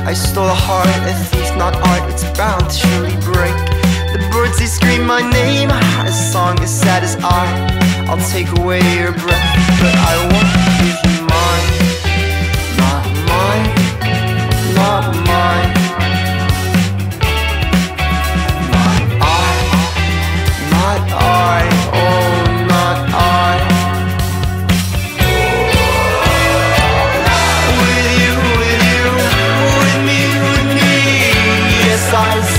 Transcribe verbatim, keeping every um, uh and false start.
I stole a heart, a thief, not art. It's bound to surely break. The birds, they scream my name. A song as sad as I. I'll take away your breath, but I won't give you mine. Not mine, not mine. Not I, not I, oh not I. With you, with you, with me, with me. Yes, I